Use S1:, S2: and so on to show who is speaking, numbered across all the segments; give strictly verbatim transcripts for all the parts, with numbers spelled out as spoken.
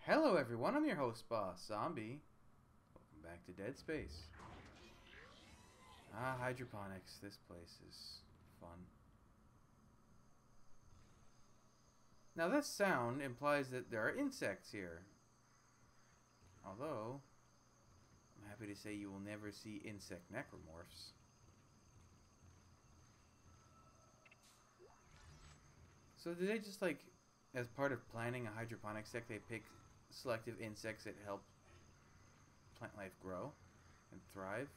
S1: Hello everyone, I'm your host Boss Zombie. Welcome back to Dead Space. Ah, hydroponics. This place is fun. Now this sound implies that there are insects here. Although, I'm happy to say you will never see insect necromorphs. So did they just like, as part of planning a hydroponics deck, they pick selective insects that help plant life grow and thrive?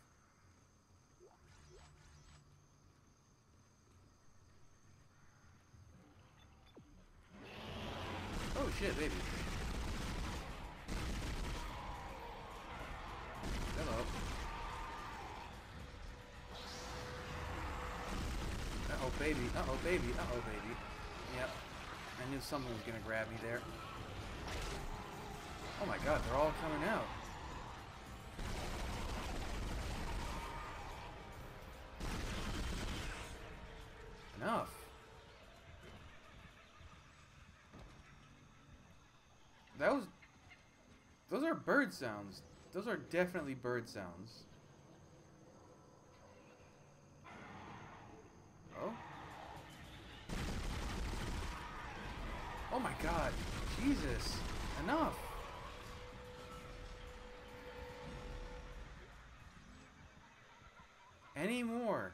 S1: Oh shit, baby. Hello. Uh-oh, baby. Uh-oh, baby. Uh-oh, baby. Yep. I knew something was gonna grab me there. Oh my god, they're all coming out. Enough. That was... Those are bird sounds. Those are definitely bird sounds. Oh? Oh my god. Jesus. Enough. Any more?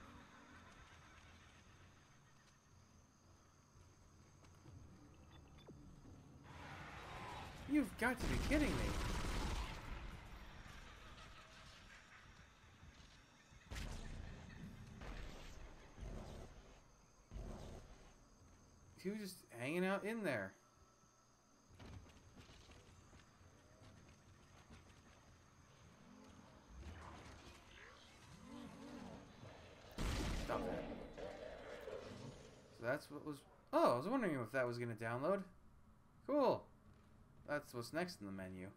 S1: You've got to be kidding me. He was just hanging out in there. Stop that. So that's what was... Oh, I was wondering if that was going to download. Cool. That's what's next in the menu.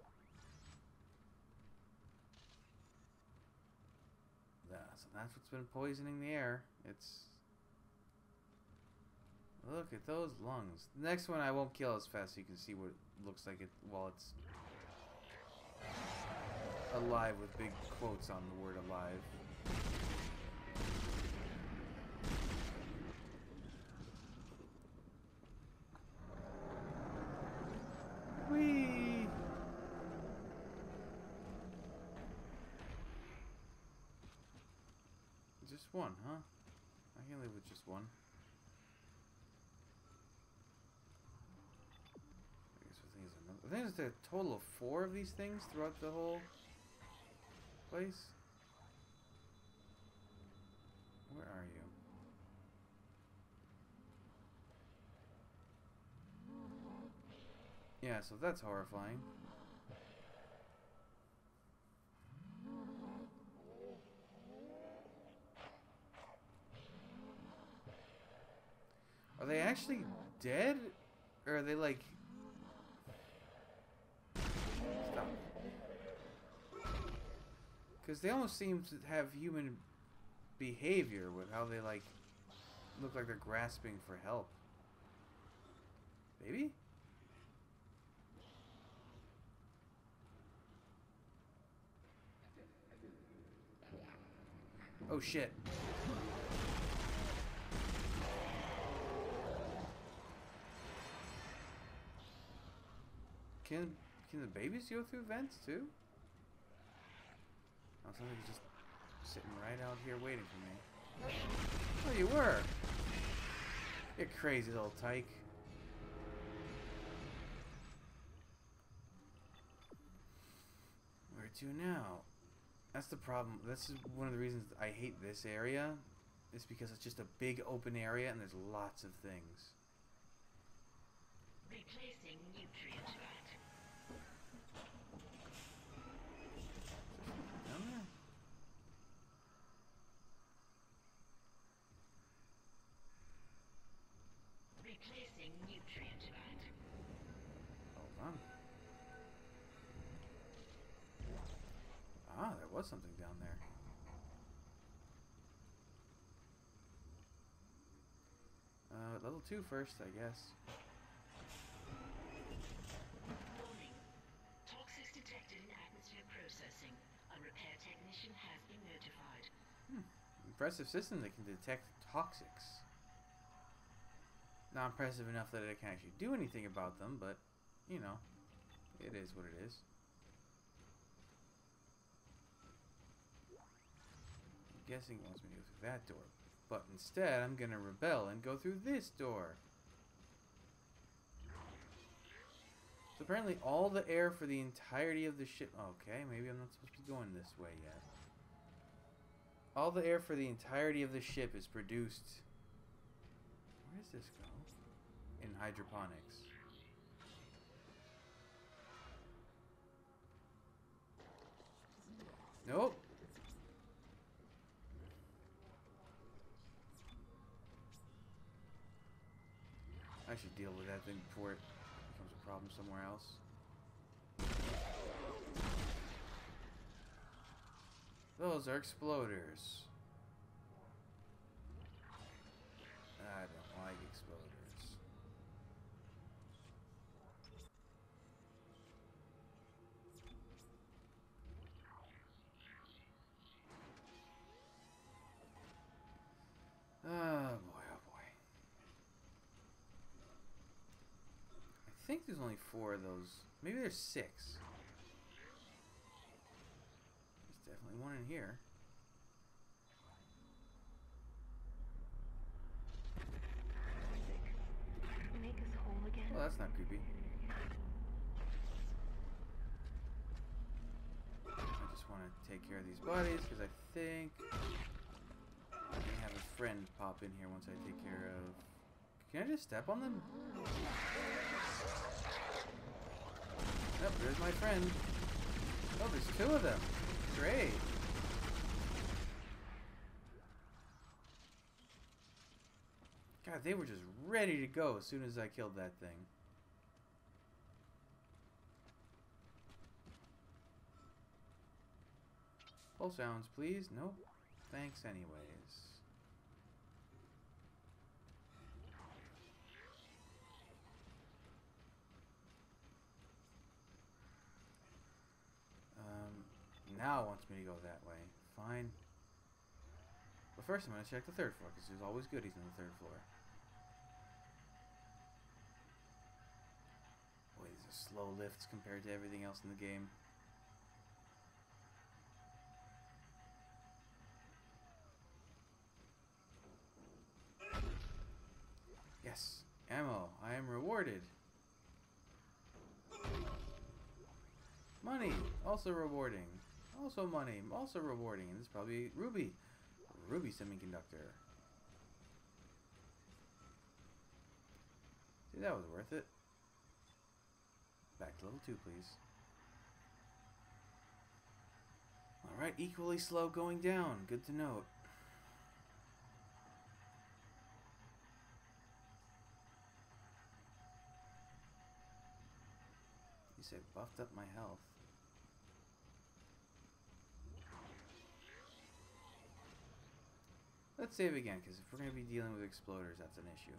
S1: Yeah, so that's what's been poisoning the air. It's... Look at those lungs. The next one I won't kill as fast so you can see what it looks like it while it's alive with big quotes on the word alive. Whee! Just one, huh? I can live with just one. I think there's a total of four of these things throughout the whole place. Where are you? Yeah, so that's horrifying. Are they actually dead? Or are they like... Stop. Because they almost seem to have human behavior with how they like look like they're grasping for help. Baby? Oh shit. Can can the babies go through vents too? Oh, somebody's just sitting right out here waiting for me. Oh, you were. You crazy little tyke. Where to now? That's the problem. This is one of the reasons I hate this area. Is because it's just a big open area and there's lots of things.
S2: Replacing nutrient vat.
S1: Down there?
S2: Replacing nutrient vat.
S1: Hold on. Ah, there was something down there. Uh, level two first, I guess.
S2: Warning. station has been notified.
S1: Impressive system that can detect toxics. Not impressive enough that it can actually do anything about them, but, you know, it is what it is. I'm guessing it wants me to go through that door. But instead, I'm going to rebel and go through this door. So apparently all the air for the entirety of the ship... Okay, maybe I'm not supposed to be going this way yet. All the air for the entirety of the ship is produced... Where does this go? In hydroponics. Nope. I should deal with that thing before it becomes a problem somewhere else. Those are exploders. I don't like exploders. Oh boy, oh boy. I think there's only four of those. Maybe there's six. There's definitely one in here.
S3: Make us whole again.
S1: Well, that's not creepy. I just want to take care of these bodies because I think I may have a friend pop in here once I take care of... Can I just step on them? Nope, there's my friend. Oh, there's two of them. Great. God, they were just ready to go as soon as I killed that thing. Full sounds, please. Nope. Thanks anyways. Um, now it wants me to go that way. Fine. But first I'm going to check the third floor, because there's always goodies on the third floor. Boy, these are slow lifts compared to everything else in the game. Yes, ammo. I am rewarded. Money, also rewarding. Also money, also rewarding. And this is probably Ruby. Ruby semiconductor. See, that was worth it. Back to level two, please. Alright, equally slow going down. Good to note. You said buffed up my health. Let's save again, because if we're going to be dealing with exploders, that's an issue.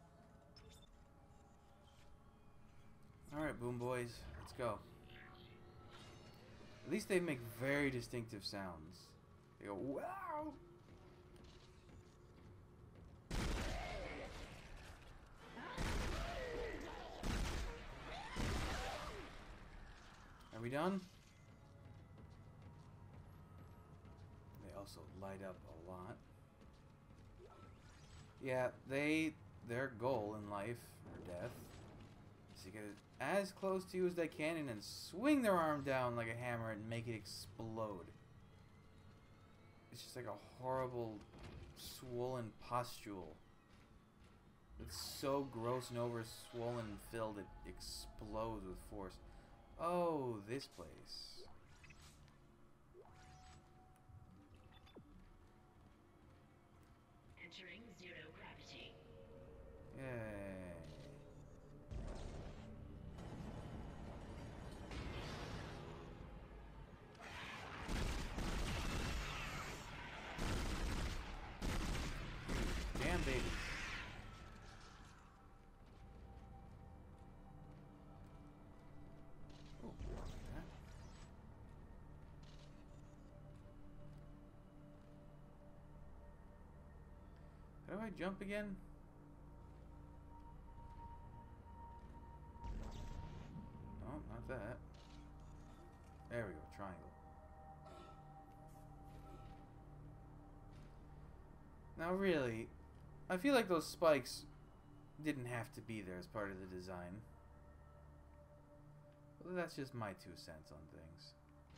S1: Alright, boom boys, let's go. At least they make very distinctive sounds. They go, wow! Are we done? They also light up a lot. Yeah, they, their goal in life, or death, is to get as close to you as they can and then swing their arm down like a hammer and make it explode. It's just like a horrible, swollen pustule. It's so gross and over swollen and filled it explodes with force. Oh, this place.
S2: Entering zero gravity.
S1: Yay. Damn babies. Oh, like that. I jump again? No, not that. There we go, triangle. Now really, I feel like those spikes didn't have to be there as part of the design. Well, that's just my two cents on things.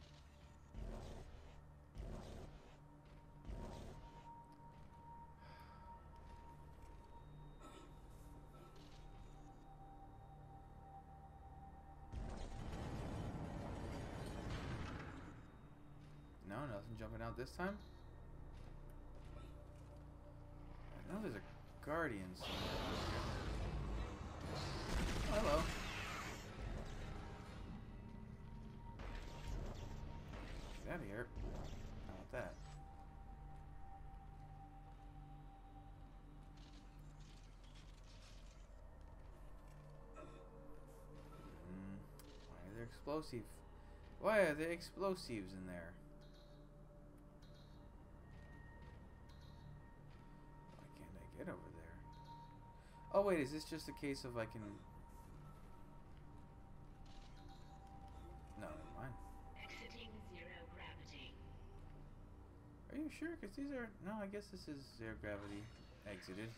S1: No, nothing jumping out this time. I know there's a guardian somewhere. Oh, hello. Get out of here. How about that? Mm, why are there explosive? Why are there explosives in there? Why can't I get over there? Oh wait, is this just a case of I can... No, never mind.
S2: Exiting zero gravity.
S1: Are you sure? Because these are... No, I guess this is zero gravity exited.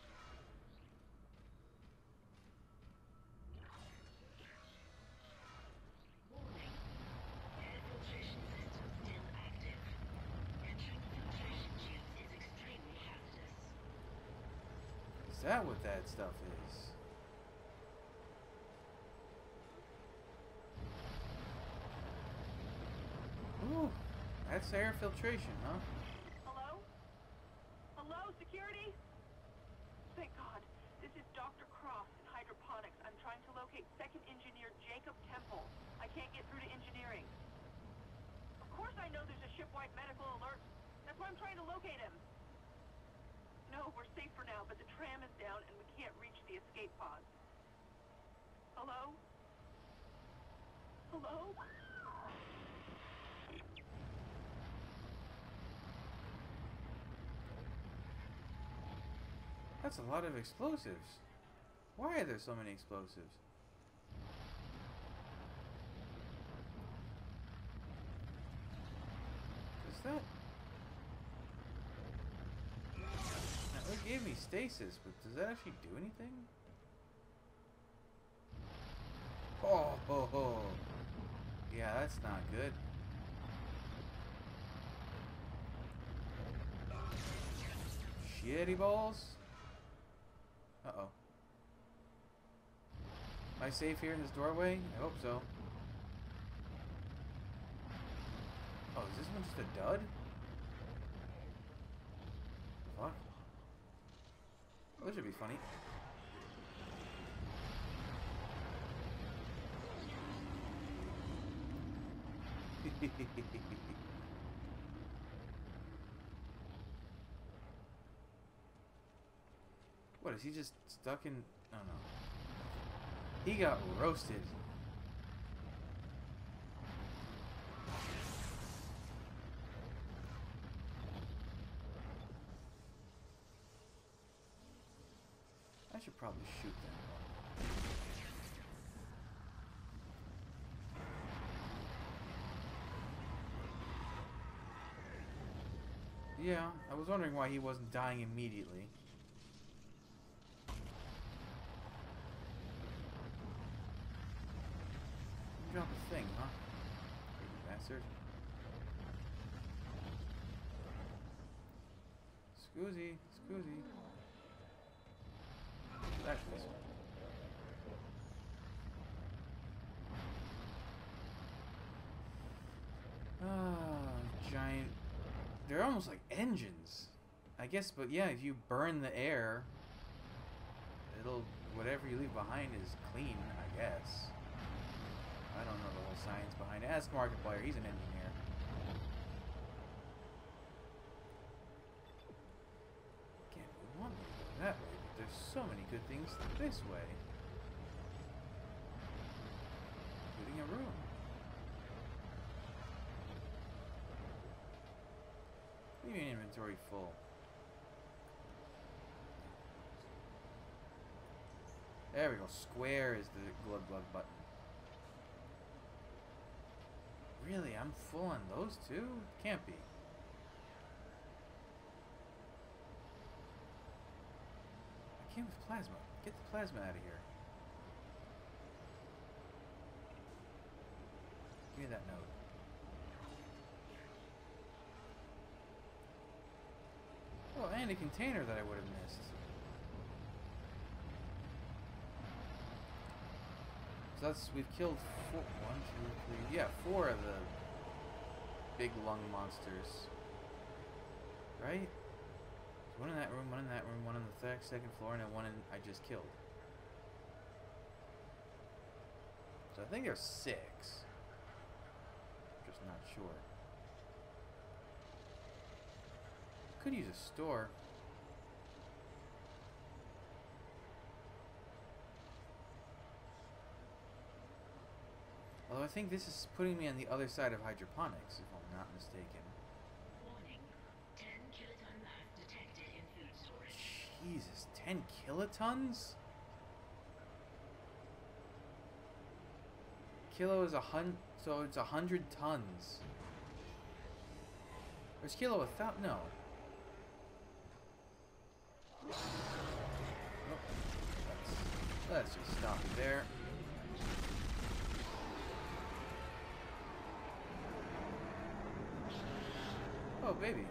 S2: Warning. Air filtration system still active. Entering the filtration tubes is extremely hazardous.
S1: Is that what that stuff is? Ooh, that's air filtration, huh?
S4: Hello? Hello, security? Thank God. This is Doctor Cross in hydroponics. I'm trying to locate second engineer Jacob Temple. I can't get through to engineering. Of course I know there's a shipwide medical alert. That's why I'm trying to locate him. No, we're safe for now, but the tram is down and we can't reach the escape pods. Hello? Hello?
S1: That's a lot of explosives. Why are there so many explosives? Is that... Now, it gave me stasis, but does that actually do anything? Oh, ho, ho. Yeah, that's not good. Shitty balls. Uh-oh. Am I safe here in this doorway? I hope so. Oh, is this one just a dud? Fuck. Oh, this should be funny. What, is he just stuck in... Oh no. He got roasted. I should probably shoot that one. Yeah, I was wondering why he wasn't dying immediately. Drop a thing, huh? You bastard. Scoozy, Scoozy. That's this one. Ah, giant. They're almost like engines. I guess, but yeah, if you burn the air, it'll, whatever you leave behind is clean, I guess. I don't know the whole science behind it. Ask Markiplier, he's an engineer. Again, we want me to go that way, but there's so many good things this way. Including a room. Leave your inventory full. There we go. Square is the glug glug button. Really? I'm full on those two? Can't be. I came with plasma. Get the plasma out of here. Give me that node. Oh, and a container that I would have missed. So that's, we've killed four, one, two, three, yeah, four of the big lung monsters. Right? One in that room, one in that room, one on the th second floor, and then one in I just killed. So I think there's six. Just not sure. Could use a store. Although I think this is putting me on the other side of hydroponics, if I'm not mistaken.
S2: Warning. ten kiloton mass detected in food storage.
S1: Jesus, ten kilotons? Kilo is a hun, so it's a hundred tons. Or is kilo a thou? No. Nope. Let's, let's just stop it there. Oh, baby.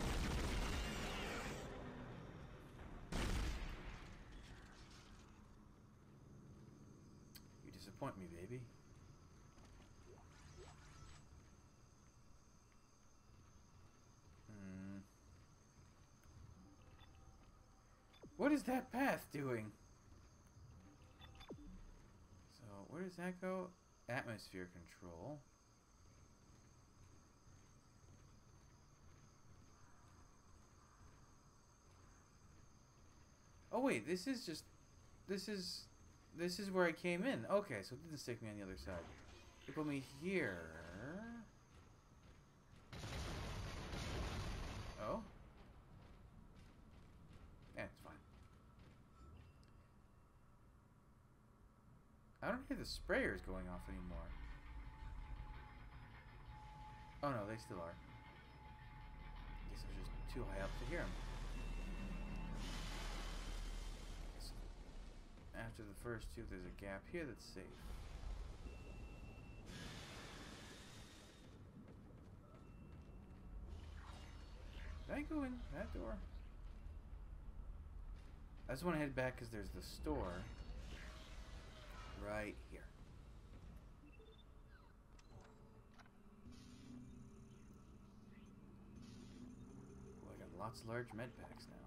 S1: You disappoint me, baby. Hmm. What is that path doing? So, where does that go? Atmosphere control. Oh wait, this is just, this is, this is where I came in. Okay, so it didn't stick me on the other side. It put me here. Oh? Yeah, it's fine. I don't hear the sprayers going off anymore. Oh no, they still are. Guess I was just too high up to hear them. After the first two, there's a gap here that's safe. Did I go in that door? I just want to head back because there's the store right here. Well, I got lots of large med packs now.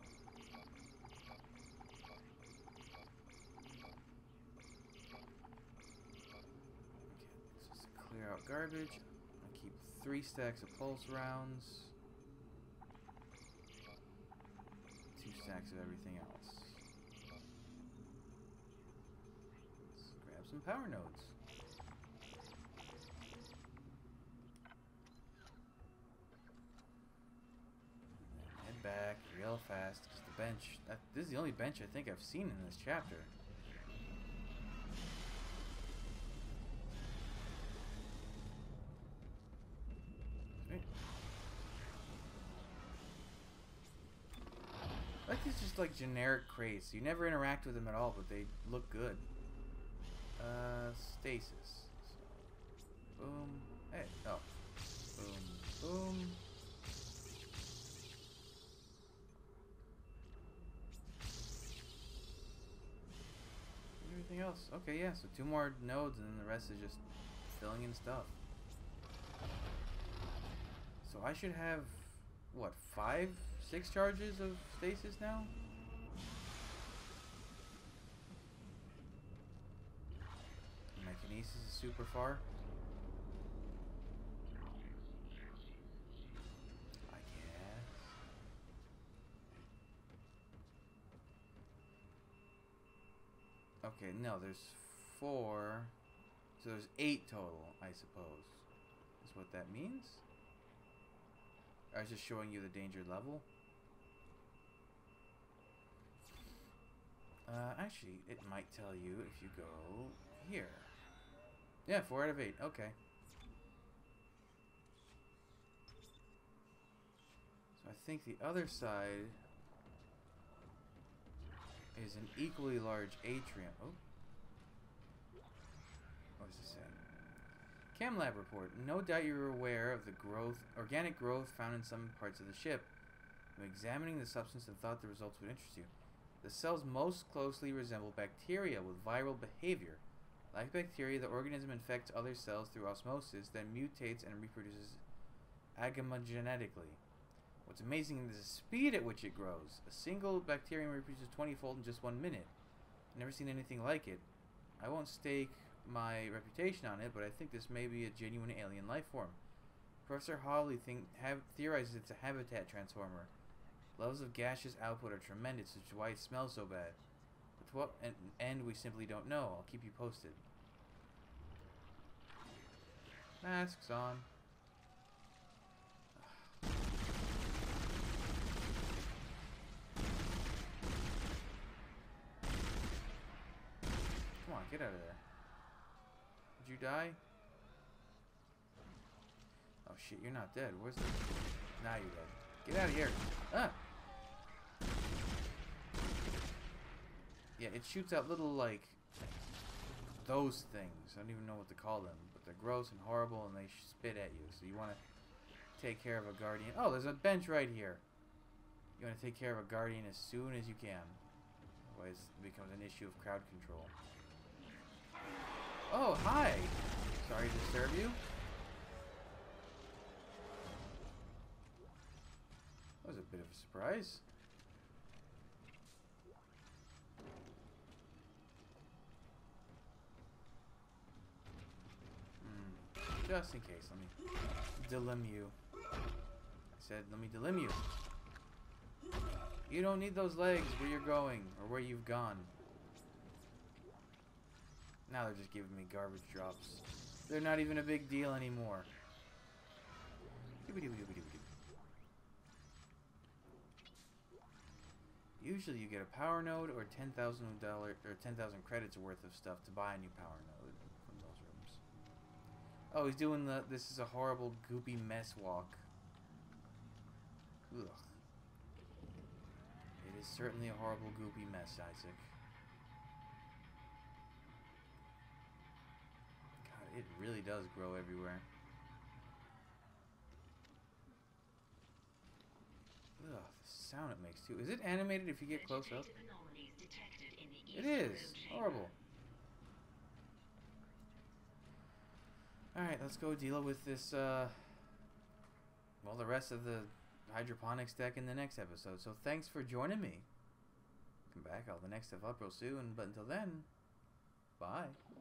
S1: Clear out garbage. I keep three stacks of pulse rounds. Two stacks of everything else. Let's grab some power nodes. And head back real fast because the bench. That, this is the only bench I think I've seen in this chapter. Like these just like generic crates. You never interact with them at all, but they look good. Uh, stasis. So, boom. Hey, oh. Boom, boom. Everything else. Okay, yeah, so two more nodes and then the rest is just filling in stuff. So I should have, what, five? Six charges of stasis now? My kinesis is super far. I guess. Okay, no, there's four. So there's eight total, I suppose. Is what that means? I was just showing you the danger level. Uh, actually, it might tell you if you go here. Yeah, four out of eight. Okay. So I think the other side is an equally large atrium. Oh. What does this say? Chem lab report. No doubt you're aware of the growth, organic growth found in some parts of the ship. I'm examining the substance and thought the results would interest you. The cells most closely resemble bacteria with viral behavior. Like bacteria, the organism infects other cells through osmosis, then mutates and reproduces agamogenetically. What's amazing is the speed at which it grows. A single bacterium reproduces twenty-fold in just one minute. I've never seen anything like it. I won't stake my reputation on it, but I think this may be a genuine alien life form. Professor Hawley think, have, theorizes it's a habitat transformer. Levels of gaseous output are tremendous, which is why it smells so bad. But to what and, and we simply don't know. I'll keep you posted. Masks on. Come on, get out of there. Did you die? Oh shit, you're not dead. Where's the... Now you're dead. Get out of here. Ah! Yeah, it shoots out little, like, those things. I don't even know what to call them. But they're gross and horrible and they spit at you. So you want to take care of a guardian. Oh, there's a bench right here. You want to take care of a guardian as soon as you can. Otherwise it becomes an issue of crowd control. Oh, hi! Sorry to disturb you. That was a bit of a surprise. Hmm. Just in case, let me delim you. I said, let me delim you. You don't need those legs where you're going, or where you've gone. Now they're just giving me garbage drops. They're not even a big deal anymore. Usually you get a power node or ten thousand dollars or ten thousand credits worth of stuff to buy a new power node from those rooms. Oh, he's doing the this is a horrible goopy mess walk. Ugh. It is certainly a horrible goopy mess, Isaac. God, it really does grow everywhere. Ugh, the sound it makes too. Is it animated if you get close up? It is. Horrible. Alright, let's go deal with this, uh... well, the rest of the hydroponics deck in the next episode. So thanks for joining me. Come back. I'll have the next stuff up real soon. But until then, bye.